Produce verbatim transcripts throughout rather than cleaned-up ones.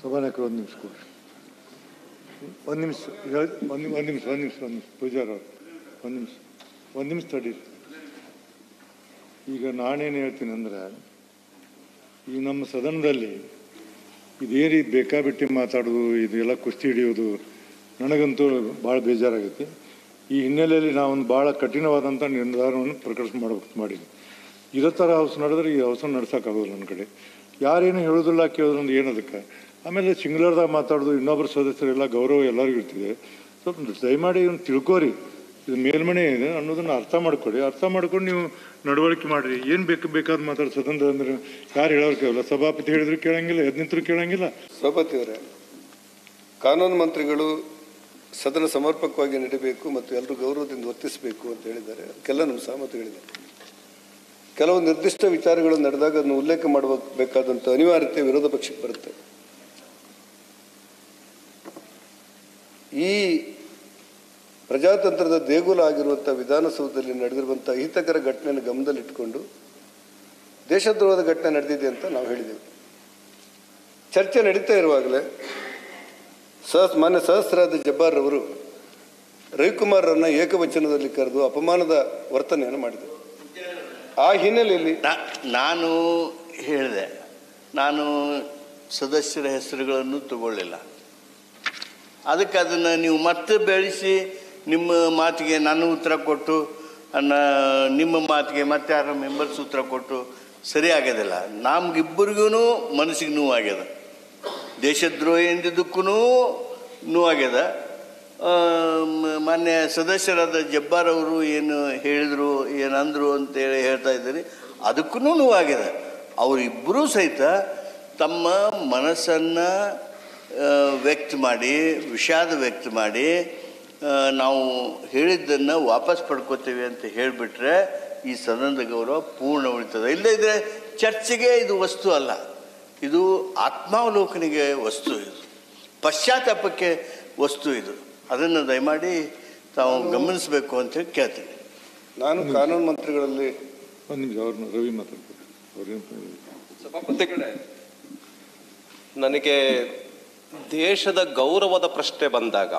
ಸಭಾನಾಯಕರು ಒಂದು ನಿಮಿಷ ಕೊಡ್ರಿ, ಒಂದು ನಿಮಿಷ ಒಂದು ಒಂದು ನಿಮಿಷ ಒಂದು ನಿಮಿಷ ಒಂದು ನಿಮಿಷ ಪೂಜಾರ ಅವರು ಒಂದು ನಿಮಿಷ ಒಂದು ನಿಮಿಷ ತಡೀರಿ. ಈಗ ನಾನೇನು ಹೇಳ್ತೀನಿ ಅಂದ್ರೆ, ಈ ನಮ್ಮ ಸದನದಲ್ಲಿ ಇದೇ ರೀತಿ ಬೇಕಾಬಿಟ್ಟಿ ಮಾತಾಡೋದು, ಇದೆಲ್ಲ ಕುಸ್ತಿ ಹಿಡಿಯೋದು ನನಗಂತೂ ಭಾಳ ಬೇಜಾರಾಗೈತಿ. ಈ ಹಿನ್ನೆಲೆಯಲ್ಲಿ ನಾವೊಂದು ಭಾಳ ಕಠಿಣವಾದಂಥ ನಿರ್ಧಾರವನ್ನು ಪ್ರಕಟ ಮಾಡ್ಬೇಕು ಮಾಡಿದ್ವಿ. ಇರೋ ಥರ ಹೌಸ್ ನಡೆದ್ರೆ ಈ ಹೌಸನ್ನು ನಡ್ಸೋಕ್ಕಾಗೋದು ನನ್ನ ಕಡೆ. ಯಾರೇನು ಹೇಳೋದಿಲ್ಲ ಕೇಳೋದ್ರಿಂದ ಏನದಕ್ಕೆ. ಆಮೇಲೆ ಸಿಂಗ್ಲರ್ದಾಗ ಮಾತಾಡೋದು, ಇನ್ನೊಬ್ಬರು ಸದಸ್ಯರೆಲ್ಲ ಗೌರವ ಎಲ್ಲರಿಗೂ ಇರ್ತಿದೆ. ಸ್ವಲ್ಪ ದಯಮಾಡಿ ಇದನ್ನು ತಿಳ್ಕೋರಿ, ಇದು ಮೇಲ್ಮನೆ ಇದೆ ಅನ್ನೋದನ್ನು ಅರ್ಥ ಮಾಡ್ಕೊಡಿ. ಅರ್ಥ ಮಾಡ್ಕೊಂಡು ನೀವು ನಡವಳಿಕೆ ಮಾಡಿರಿ. ಏನು ಬೇಕು ಬೇಕಾದ ಮಾತಾಡೋ ಸ್ವತಂತ್ರ ಅಂದರೆ ಯಾರು ಹೇಳೋರು ಕೇಳಲ್ಲ. ಸಭಾಪತಿ ಹೇಳಿದ್ರು ಕೇಳಂಗಿಲ್ಲ, ಎದ್ನಿಂತರೂ ಕೇಳಂಗಿಲ್ಲ. ಸಭಾಪತಿ ಅವರೇ, ಕಾನೂನು ಮಂತ್ರಿಗಳು ಸದನ ಸಮರ್ಪಕವಾಗಿ ನಡೀಬೇಕು ಮತ್ತು ಎಲ್ಲರೂ ಗೌರವದಿಂದ ವರ್ತಿಸಬೇಕು ಅಂತ ಹೇಳಿದ್ದಾರೆ. ಅದಕ್ಕೆಲ್ಲ ನಮ್ಮ ಸಹಮತಗಳಿದೆ. ಕೆಲವು ನಿರ್ದಿಷ್ಟ ವಿಚಾರಗಳು ನಡೆದಾಗ ಅದನ್ನು ಉಲ್ಲೇಖ ಮಾಡಬೇಕಾದಂಥ ಅನಿವಾರ್ಯತೆ ವಿರೋಧ ಪಕ್ಷಕ್ಕೆ ಬರುತ್ತೆ. ಈ ಪ್ರಜಾತಂತ್ರದ ದೇಗುಲ ಆಗಿರುವಂಥ ವಿಧಾನಸೌಧದಲ್ಲಿ ನಡೆದಿರುವಂಥ ಅಹಿತಕರ ಘಟನೆಯನ್ನು ಗಮನದಲ್ಲಿಟ್ಟುಕೊಂಡು ದೇಶದ್ರೋಹದ ಘಟನೆ ನಡೆದಿದೆ ಅಂತ ನಾವು ಹೇಳಿದೆವು. ಚರ್ಚೆ ನಡೀತಾ ಇರುವಾಗಲೇ ಸಹಸ್ ಮಾನ್ಯ ಸಹಸ್ರಾದ ಜಬ್ಬಾರ್ ಅವರು ರವಿಕುಮಾರ್ರನ್ನ ಏಕವಚನದಲ್ಲಿ ಕರೆದು ಅಪಮಾನದ ವರ್ತನೆಯನ್ನು ಮಾಡಿದರು. ಆ ಹಿನ್ನೆಲೆಯಲ್ಲಿ ನಾನು ಹೇಳಿದೆ, ನಾನು ಸದಸ್ಯರ ಹೆಸರುಗಳನ್ನು ತಗೊಳ್ಳಿಲ್ಲ. ಅದಕ್ಕೆ ಅದನ್ನು ನೀವು ಮತ್ತೆ ಬೆಳೆಸಿ ನಿಮ್ಮ ಮಾತಿಗೆ ನಾನು ಉತ್ತರ ಕೊಟ್ಟು ಅನ್ನ ನಿಮ್ಮ ಮಾತಿಗೆ ಮತ್ತೆ ಯಾರು ಮೆಂಬರ್ಸ್ ಉತ್ತರ ಕೊಟ್ಟು ಸರಿ ಆಗೋದಿಲ್ಲ. ನಮಗಿಬ್ಬರಿಗೂ ಮನಸ್ಸಿಗೆ ನೋವಾಗ್ಯದ, ದೇಶದ್ರೋಹಿ ಎಂದಿದ್ದಕ್ಕೂ ನೋವಾಗ್ಯದ. ಮಾನ್ಯ ಸದಸ್ಯರಾದ ಜಬ್ಬಾರ್ ಅವರು ಏನು ಹೇಳಿದರು, ಏನಂದರು ಅಂತೇಳಿ ಹೇಳ್ತಾ ಇದ್ದಾರೆ, ಅದಕ್ಕೂ ನೋವಾಗಿದೆ. ಅವರಿಬ್ಬರೂ ಸಹಿತ ತಮ್ಮ ಮನಸ್ಸನ್ನು ವ್ಯಕ್ತ ಮಾಡಿ, ವಿಷಾದ ವ್ಯಕ್ತ ಮಾಡಿ, ನಾವು ಹೇಳಿದ್ದನ್ನು ವಾಪಸ್ ಪಡ್ಕೋತೀವಿ ಅಂತ ಹೇಳಿಬಿಟ್ರೆ ಈ ಸದನದ ಗೌರವ ಪೂರ್ಣ ಉಳಿತದೆ. ಇಲ್ಲದಿದ್ದರೆ ಚರ್ಚೆಗೆ ಇದು ವಸ್ತು ಅಲ್ಲ, ಇದು ಆತ್ಮಾವಲೋಕನಿಗೆ ವಸ್ತು, ಇದು ಪಶ್ಚಾತ್ತಾಪಕ್ಕೆ ವಸ್ತು. ಇದು ಅದನ್ನು ದಯಮಾಡಿ ತಾವು ಗಮನಿಸಬೇಕು ಅಂತೇಳಿ ಕೇಳ್ತೀನಿ. ನಾನು ಕಾನೂನು ಮಂತ್ರಿಗಳಲ್ಲಿ ಒಂದು ನಿಮಿಷ ಅವ್ರನ್ನ ರವಿ ಮಾತಾಡ್ತಾರೆ. ಸಭಾಪತಿಗಳೇ, ನನಗೆ ದೇಶದ ಗೌರವದ ಪ್ರಶ್ನೆ ಬಂದಾಗ,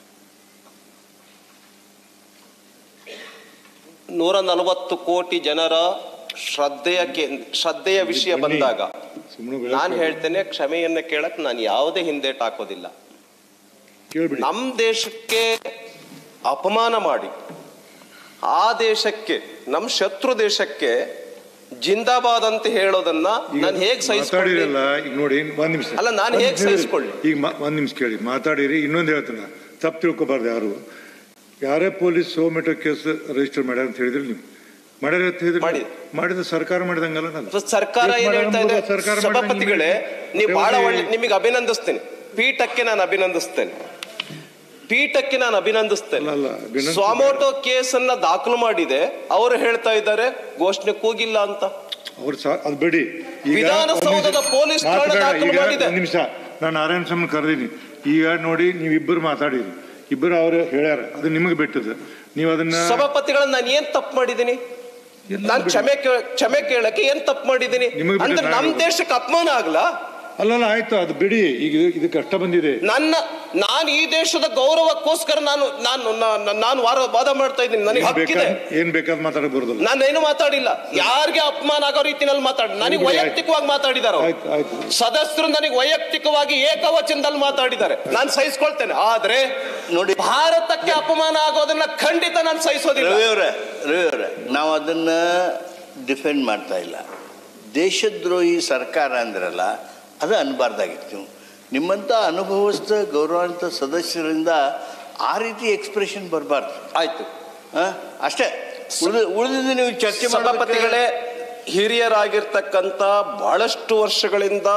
ನೂರ ನಲವತ್ತು ಕೋಟಿ ಜನರ ಶ್ರದ್ಧೆಯ ಶ್ರದ್ಧೆಯ ವಿಷಯ ಬಂದಾಗ ನಾನು ಹೇಳ್ತೇನೆ, ಕ್ಷಮೆಯನ್ನ ಕೇಳಕ್ ನಾನು ಯಾವುದೇ ಹಿಂದೇಟ್ ಹಾಕೋದಿಲ್ಲ. ನಮ್ಮ ದೇಶಕ್ಕೆ ಅಪಮಾನ ಮಾಡಿ ಆ ದೇಶಕ್ಕೆ, ನಮ್ಮ ಶತ್ರು ದೇಶಕ್ಕೆ ಜಿಂದಾಬಾದ್ ಅಂತ ಹೇಳೋದನ್ನ ನಾನು ಹೇಗೆ ಸಹಿಸ್ಕೊಳ್ಳಿ? ಈಗ ನೋಡಿ, ಒಂದ್ ನಿಮಿಷ ಅಲ್ಲ, ನಾನು ಹೇಗೆ ಸಹಿಸ್ಕೊಳ್ಳಿ? ಈಗ ಒಂದ್ ನಿಮಿಷ ಕೇಳಿ, ಮಾತಾಡಿರಿ. ಇನ್ನೊಂದು ಹೇಳ್ತಾನ, ತಪ್ಪು ತಿಳ್ಕೊಬಾರ್ದು. ಯಾರು ಯಾರೇ ಪೊಲೀಸ್ ಸೋ ಮೀಟರ್ ಕೇಸ್ ರಿಜಿಸ್ಟರ್ ಮಾಡ್ಯಾರ ಅಂತ ಹೇಳಿದ್ರಿ, ನೀವು ಮಾಡ್ಯಾರ ಅಂತ ಹೇಳಿದ್ರಿ. ಮಾಡಿದ ಸರ್ಕಾರ ಮಾಡಿದಂಗಲ್ಲ. ಸರ್ಕಾರ ಏನ್ ಹೇಳ್ತಾ ಇದೆ? ಸಭಾಪತಿಗಳೇ, ನೀವು ಬಹಳ ಒಳ್ಳೆ, ನಿಮಗೆ ಅಭಿನಂದಿಸ್ತೇನೆ. ಪೀಠಕ್ಕೆ ನಾನು ಅಭಿನಂದಿಸ್ತೇನೆ ಪೀಠಕ್ಕೆ ನಾನು ಅಭಿನಂದಿಸ್ತೇನೆ ಸ್ವಾಮೋಟೋ ಕೇಸ್ ಅನ್ನ ದಾಖಲು ಮಾಡಿದೆ. ಅವರು ಹೇಳ್ತಾ ಇದ್ದಾರೆ ಘೋಷಣೆ ಕೂಗಿಲ್ಲ ಅಂತ. ಅವ್ರು ಅದು ಬಿಡಿ. ವಿಧಾನಸೌಧದ ಪೊಲೀಸ್ ಠಾಣೆ ದಾಖಲು ಮಾಡಿದೆ. ನಿಮಿಷ, ನಾನು ನಾರಾಯಣ ಸ್ವಾಮಿ ಕರೆದೀನಿ. ಈಗ ನೋಡಿ, ನೀವಿಬ್ಬರು ಮಾತಾಡಿರಿ, ಇಬ್ಬರು ಅವ್ರು ಹೇಳ್ಯಾರ, ಅದು ನಿಮಗೆ ಬಿಟ್ಟದ. ನೀವು ಅದನ್ನ ಸಭಾಪತಿಗಳನ್ನ ನಾನು ಏನ್ ತಪ್ಪು ಮಾಡಿದ್ದೀನಿ? ನಾನು ಕ್ಷಮೆ ಕ್ಷಮೆ ಕೇಳಕ್ಕೆ ಏನ್ ತಪ್ಪು ಮಾಡಿದ್ದೀನಿ? ಅಂದ್ರೆ ನಮ್ ದೇಶಕ್ಕೆ ಅಪಮಾನ ಆಗ್ಲಾ? ಅಲ್ಲಲ್ಲ, ಆಯ್ತು, ಅದು ಬಿಡಿ. ಈಗ ಇದು ಕಷ್ಟ ಬಂದಿದೆ. ನನ್ನ ನಾನು ಈ ದೇಶದ ಗೌರವಕ್ಕೋಸ್ಕರ ನಾನು ನಾನು ನಾನು ವಾದ ಮಾಡ್ತಾ ಇದ್ದೀನಿ. ನನಗೆ ಹಕ್ಕಿದೆ. ಏನ್ ಬೇಕಾದ್ ಮಾತಾಡಕ್ ಬರೋದಿಲ್ಲ. ನಾನೇನು ಮಾತಾಡಿಲ್ಲ. ಯಾರಿಗೆ ಅಪಮಾನ ಆಗೋ ರೀತಿನಲ್ಲಿ ಮಾತಾಡಿ, ನನಗೆ ವೈಯಕ್ತಿಕವಾಗಿ ಮಾತಾಡಿದಾರೆ ಸದಸ್ಯರು. ನನಗೆ ವೈಯಕ್ತಿಕವಾಗಿ ಏಕವಚನದಲ್ಲಿ ಮಾತಾಡಿದ್ದಾರೆ, ನಾನು ಸಹಿಸ್ಕೊಳ್ತೇನೆ. ಆದ್ರೆ ನೋಡಿ, ಭಾರತಕ್ಕೆ ಅಪಮಾನ ಆಗೋದನ್ನ ಖಂಡಿತ ನಾನು ಸಹಿಸೋದಿಲ್ಲ. ರವಿ ಅವರೇ ರವಿ ಅವರೇ ನಾವು ಅದನ್ನ ಡಿಫೆಂಡ್ ಮಾಡ್ತಾ ಇಲ್ಲ. ದೇಶದ್ರೋಹಿ ಸರ್ಕಾರ ಅಂದ್ರಲ್ಲ, ಅದು ಅನ್ಬಾರ್ದಾಗಿತ್ತು. ನಿಮ್ಮಂಥ ಅನುಭವಸ್ಥ ಗೌರವಾನ್ವಿತ ಸದಸ್ಯರಿಂದ ಆ ರೀತಿ ಎಕ್ಸ್ಪ್ರೆಷನ್ ಬರಬಾರ್ದು. ಆಯ್ತು, ಅಷ್ಟೇ. ಉಳಿದ ಉಳಿದಿದ್ದು ನೀವು ಚರ್ಚೆ. ಸಭಾಪತಿಗಳೇ, ಹಿರಿಯರಾಗಿರ್ತಕ್ಕಂಥ ಬಹಳಷ್ಟು ವರ್ಷಗಳಿಂದ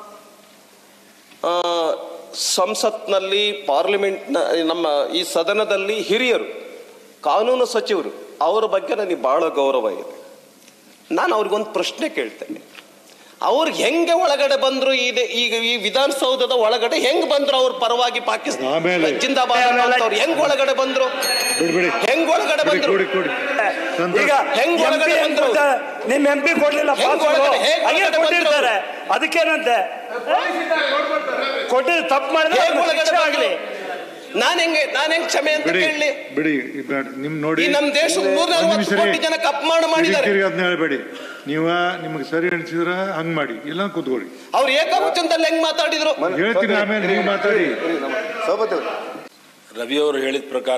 ಸಂಸತ್ನಲ್ಲಿ, ಪಾರ್ಲಿಮೆಂಟ್, ನಮ್ಮ ಈ ಸದನದಲ್ಲಿ ಹಿರಿಯರು, ಕಾನೂನು ಸಚಿವರು, ಅವರ ಬಗ್ಗೆ ನನಗೆ ಬಹಳ ಗೌರವ ಇದೆ. ನಾನು ಅವ್ರಿಗೊಂದು ಪ್ರಶ್ನೆ ಕೇಳ್ತೇನೆ. ಅವ್ರು ಹೆಂಗೆ ಒಳಗಡೆ ಬಂದ್ರು? ಈಗ ಈ ವಿಧಾನಸೌಧದ ಒಳಗಡೆ ಹೆಂಗ್ ಬಂದ್ರು? ಅವ್ರ ಪರವಾಗಿ ಪಾಕಿಸ್ತಾನ ಜಿಂದಾಬಾದ್ ಅವ್ರು ಹೆಂಗ್ ಒಳಗಡೆ ಬಂದ್ರು? ಹೆಂಗ್ ಒಳಗಡೆ ಬಂದ್ರು? ಈಗ ಹೆಂಗ್ ಒಳಗಡೆ ಬಂದ್ರು? ನಿಮ್ ಎಂ ಪಿ ಕೊಡ್ಲಿಲ್ಲ, ಅದಕ್ಕೇನಂತೆ ಕೊಟ್ಟಿದ್ದು ತಪ್ಪು ಮಾಡಿದ್ರೆ ಹೇಗೆ ಒಳಗಡೆ ಆಗಲಿ? ನಾನು ಹೆಂಗೆ ನಾನು ಹೆಂಗೆ ಕ್ಷಮೆ ಅಂತ ಬಿಡಿ ಕೇಳಲಿ? ಬಿಡಿ ಬೇಡ. ನಿಮ್ ನೋಡಿ ಈ ನಮ್ಮ ದೇಶದ ನೂರ ನಲವತ್ತು ಕೋಟಿ ಜನಕ್ಕೆ ಅಪಮಾನ ಮಾಡಿದ್ದಾರೆ. ಅದನ್ನ ಹೇಳಬೇಡಿ. ನೀವ ನಿಮ್ಗೆ ಸರಿ ಅನಿಸಿದ್ರ ಹಂಗ್ ಮಾಡಿ, ಇಲ್ಲ ಕೂತ್ಕೊಳ್ಳಿ. ಅವ್ರು ಏಕವಚನದಲ್ಲಿ ಹೆಂಗ್ ಮಾತಾಡಿದ್ರು ಹೇಳ್ತೀನಿ, ಆಮೇಲೆ ನೀವು ಮಾತಾಡಿ. ಸಭಾಪತಿ ರವಿ ಅವರು ಹೇಳಿದ ಪ್ರಕಾರ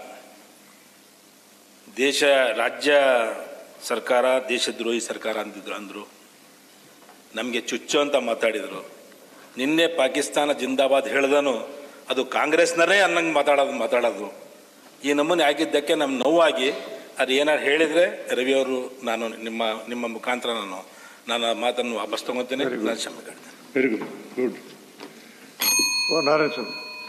ದೇಶ ರಾಜ್ಯ ಸರ್ಕಾರ ದೇಶದ್ರೋಹಿ ಸರ್ಕಾರ ಅಂದಿದ್ರು ಅಂದರು. ನಮಗೆ ಚುಚ್ಚು ಅಂತ ಮಾತಾಡಿದರು. ನಿನ್ನೆ ಪಾಕಿಸ್ತಾನ ಜಿಂದಾಬಾದ್ ಹೇಳ್ದನು ಅದು ಕಾಂಗ್ರೆಸ್ನರೇ ಅನ್ನಂಗೆ ಮಾತಾಡೋದು ಮಾತಾಡೋದು ಈ ನಮೂನೆ ಆಗಿದ್ದಕ್ಕೆ ನಮ್ಮ ನೋವಾಗಿ ಅದು ಏನಾರು ಹೇಳಿದರೆ ರವಿಯವರು ನಾನು ನಿಮ್ಮ ನಿಮ್ಮ ಮುಖಾಂತರ ನಾನು ನಾನು ಮಾತನ್ನು ವಾಪಸ್ ತಗೊತೇನೆ. ನಾನು ಕ್ಷಮೆ ಕೇಳ್ತೇನೆ. Very good good. ಓ ನಾರಾಯಣ ಸ್ವಾಮಿ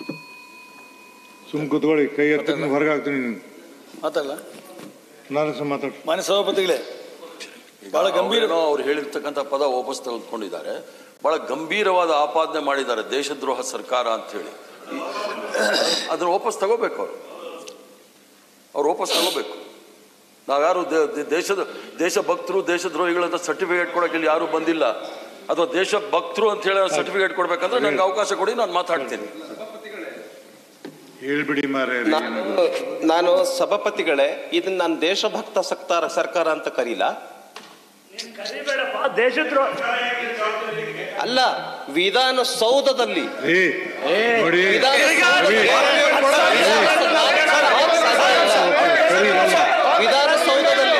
ಸುಮ್ ಕೂತ್ಕೊಳ್ಳಿ. ಕೈ ಎತ್ತ ಹೊರಗೆ ಹಾಕ್ತೀನಿ. ನೀನು ಮಾತಾಡಲ್ಲ ನಾರಾಯಣ ಸ್ವಾಮಿ ಮಾತಾಡಿ. ಮಾನ್ಯ ಸಭಾಪತಿಗಳೇ, ಬಹಳ ಗಂಭೀರ ಅವ್ರು ಹೇಳಿರ್ತಕ್ಕಂಥ ಪದ ವಾಪಸ್ ತೆಗೆದುಕೊಂಡಿದ್ದಾರೆ. ಬಹಳ ಗಂಭೀರವಾದ ಆಪಾದನೆ ಮಾಡಿದ್ದಾರೆ, ದೇಶದ್ರೋಹ ಸರ್ಕಾರ ಅಂತ ಹೇಳಿ. ಅದನ್ನು ವಾಪಸ್ ತಗೋಬೇಕು. ಅವರು ಅವ್ರು ವಾಪಸ್ ತಗೋಬೇಕು. ನಾವ್ಯಾರು ದೇಶದ ದೇಶಭಕ್ತರು ದೇಶದ್ರೋಹಿಗಳಂತ ಸರ್ಟಿಫಿಕೇಟ್ ಕೊಡೋಕೆ ಇಲ್ಲಿ ಯಾರು ಬಂದಿಲ್ಲ. ಅಥವಾ ದೇಶ ಭಕ್ತರು ಅಂತ ಹೇಳಿ ಸರ್ಟಿಫಿಕೇಟ್ ಕೊಡ್ಬೇಕಂದ್ರೆ ನನಗೆ ಅವಕಾಶ ಕೊಡಿ, ನಾನು ಮಾತಾಡ್ತೀನಿ. ಹೇಳ್ಬಿಡಿ ಮಾರೇ. ನಾನು ಸಭಾಪತಿಗಳೇ, ಇದನ್ನ ನಾನು ದೇಶಭಕ್ತ ಸರ್ಕಾರ ಸರ್ಕಾರ ಅಂತ ಕರೀಲ. ದೇಶದ್ರೋಹ ಅಲ್ಲ, ವಿಧಾನಸೌಧದಲ್ಲಿ ನೋಡಿ ವಿಧಾನಸೌಧದಲ್ಲಿ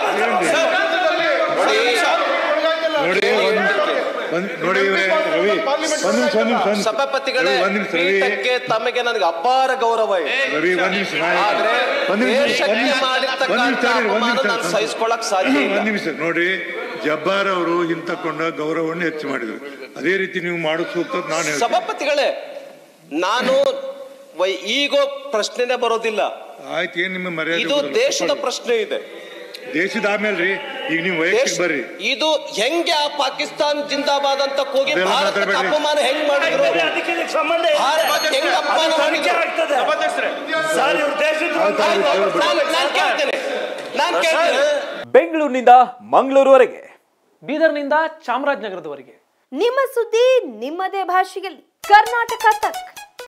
ನೋಡಿ ರವಿ ಒಂದ್ ನಿಮಿಷ ಒಂದ್ ನಿಮಿಷ ಸಭಾಪತಿಗಳೇ, ಪೀಠಕ್ಕೆ ತಮಗೆ ನನಗೆ ಅಪಾರ ಗೌರವ ಇದೆ. ರವಿ ಒಂದ್ ನಿಮಿಷ ಆದ್ರೆ ದೇಶಕ್ಕೆ ಮಾಡಿರ್ತಕ್ಕಂಥ ಅಪಮಾನ ನಾನು ಸಹಿಸ್ಕೊಳ್ಳಕ್ ಸಾಧ್ಯ ಇಲ್ಲ. ಒಂದ್ ನಿಮಿಷ ನೋಡಿ, ಜಬ್ಬಾರ್ ಅವರು ಹಿಂತಕೊಂಡ ಗೌರವವನ್ನು ಹೆಚ್ಚು ಮಾಡಿದ್ರು. ಅದೇ ರೀತಿ ನೀವು ಮಾಡೋ ಸೂಕ್ತ ನಾನು ಸಭಾಪತಿಗಳೇ, ನಾನು ಈಗೋ ಪ್ರಶ್ನೆನೇ ಬರೋದಿಲ್ಲ. ಆಯ್ತು, ಏನ್ ನಿಮ್ಮ ಮರ್ಯಾದೆ? ಇದು ದೇಶದ ಪ್ರಶ್ನೆ ಇದೆ. ದೇಶದ ಆಮೇಲೆ ರೀ ಈಗ ನೀವು ವೈಯಕ್ತಿಕ ಬರ್ರಿ. ಇದು ಹೆಂಗೆ ಆ ಪಾಕಿಸ್ತಾನ್ ಜಿಂದಾಬಾದ್ ಅಂತ ಹೋಗಿ ಭಾರತಕ್ಕೆ ಅಪಮಾನ ಹೆಂಗ್ ಮಾಡಿದ್ರು? ಸಂಬಂಧ ಹೆಂಗ್ ಅಪಮಾನ ಮಾಡಿದ್ರು? ನಾನು ಕೇಳ್ತೇನೆ ನಾನು ಕೇಳ್ತೇನೆ ಬೆಂಗಳೂರಿನಿಂದ ಮಂಗಳೂರುವರೆಗೆ, ಬೀದರ್ನಿಂದ ಚಾಮರಾಜನಗರದವರೆಗೆ ನಿಮ್ಮ ಸುದ್ದಿ ನಿಮ್ಮದೇ ಭಾಷೆಯಲ್ಲಿ. ಕರ್ನಾಟಕ ತಕ್.